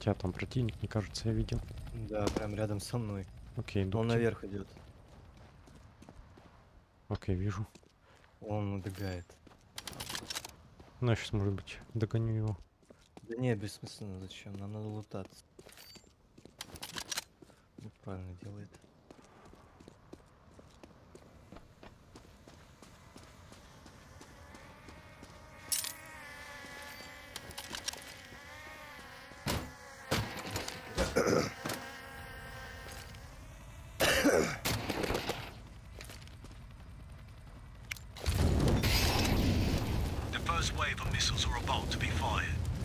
тебя там противник, мне кажется, я видел. Да, прям рядом со мной. Окей, иду Он к тебе. наверх идет. Окей, вижу. Он убегает. Ну, я сейчас, может быть, догоню его. Да не, бессмысленно, зачем? Нам надо лутаться. Ну, правильно делает. The first wave of missiles are about to be fired.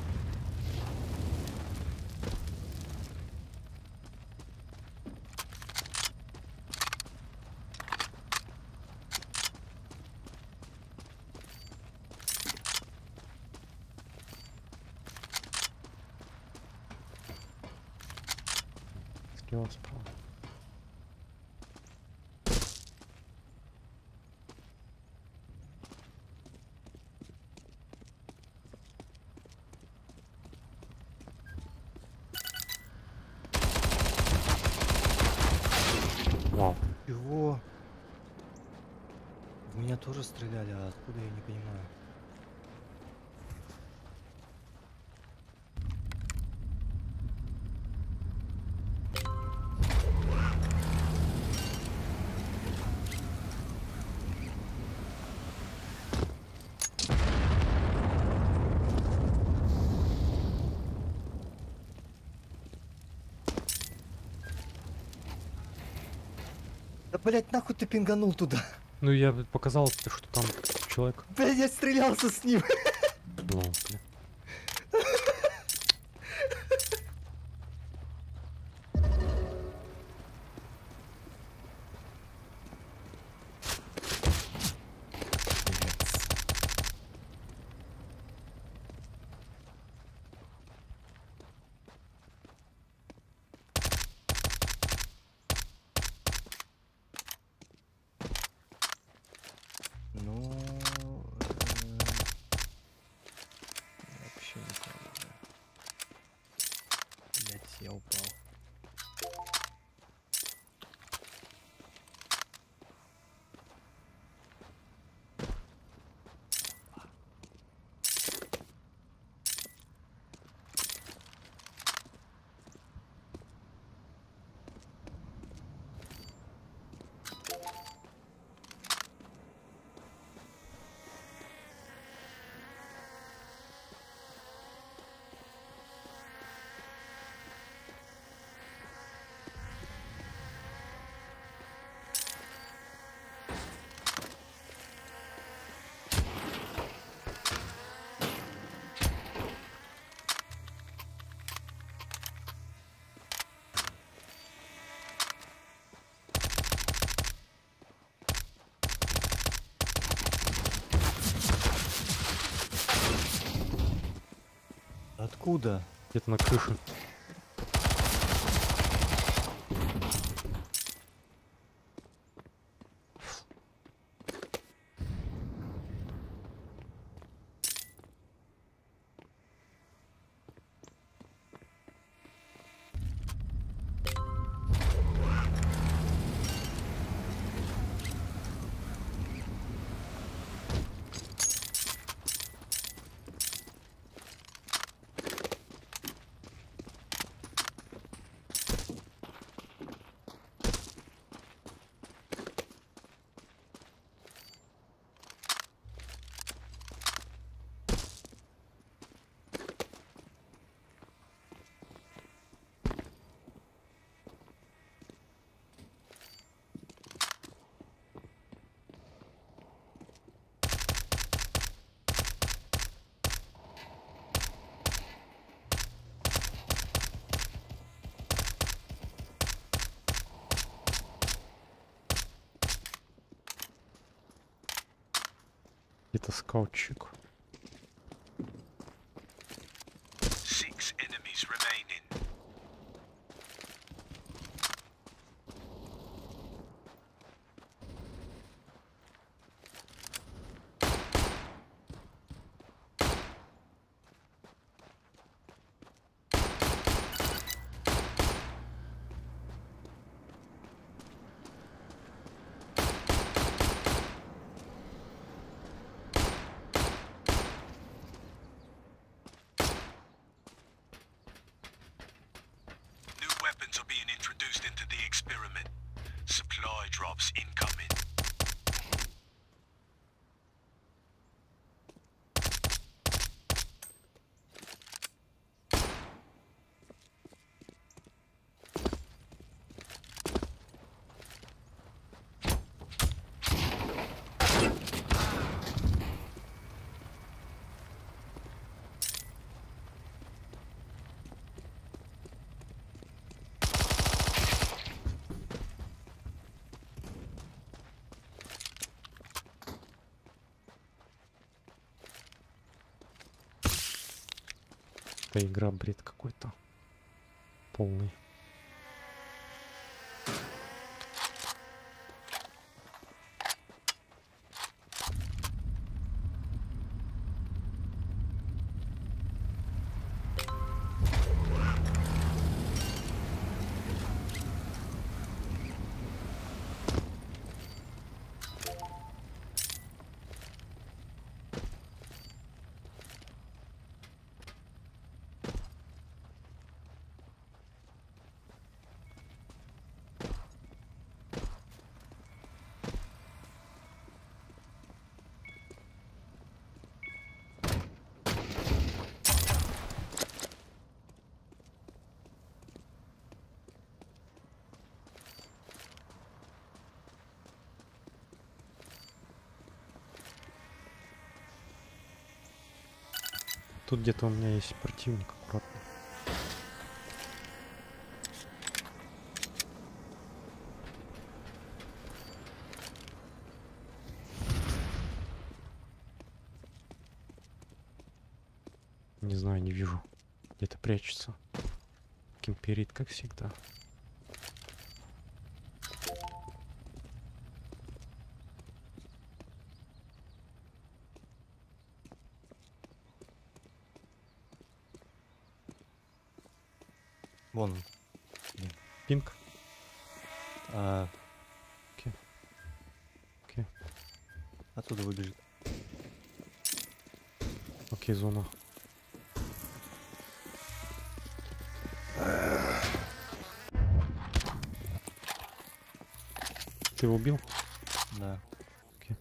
Слева, справа. Вау. Чего? В меня тоже стреляли, а откуда я не понимаю. Да, блять, нахуй ты пинганул туда? Ну, я показал тебе, что там человек. Блять, я стрелялся с ним. Ну, бля. Ну, вообще не знаю. Блять, я упал. Откуда? Где-то на крыше. Где-то скаутчик. 6 enemies remaining. supply drops incoming. Эта игра бред какой-то. Полный. Тут где-то у меня есть противник, аккуратно. Не знаю, не вижу. Где-то прячется. Кемперит, как всегда. Вон. Пинг. А, Окей. оттуда выбежит. Окей, зона. Ты его убил? Да. Окей.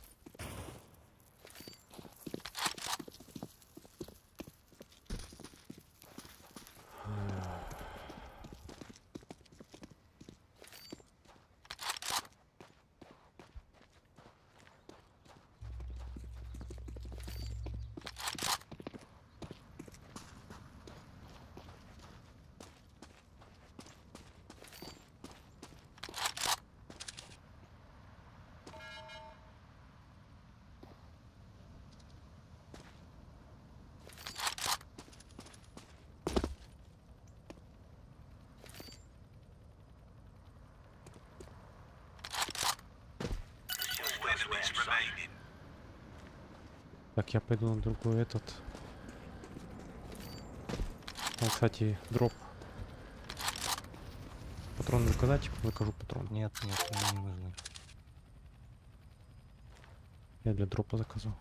All enemies remaining. Так, я пойду на другой этот. Там, кстати, дроп. Патрон заказать? Закажу патрон. Нет, нет, мне не нужны. Я для дропа заказал.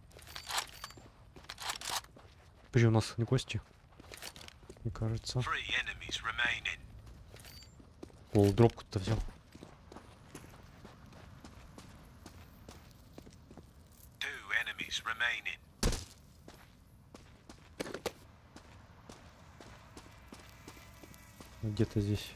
Подожди, у нас не гости? Мне кажется. 3 enemies remaining. О, дроп кто-то взял. Two enemies remaining. Где-то здесь.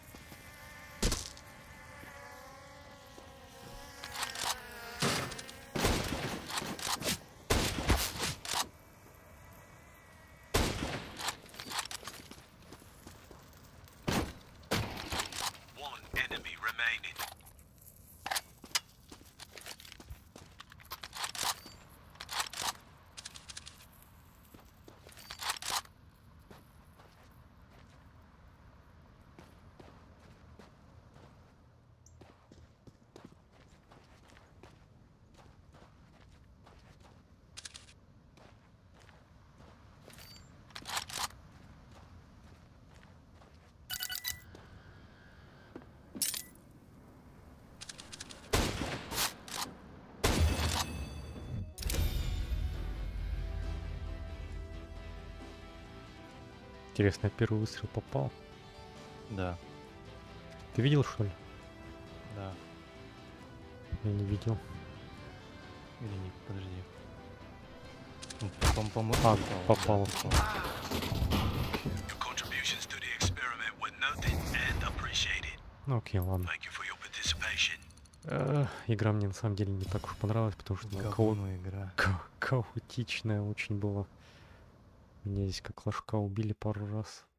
One enemy remaining. Интересно, первый выстрел попал. Да. Ты видел, что ли? Да. Я не видел. Или не, подожди. Ну, по-моему, А, попал, попал. да. Your contributions to the experiment were noted and appreciated. Ну окей, ладно. Thank you for your participation. Игра мне на самом деле не так уж понравилась, потому что она Говно игра. хаотичная очень была. Меня здесь как лошка убили пару раз.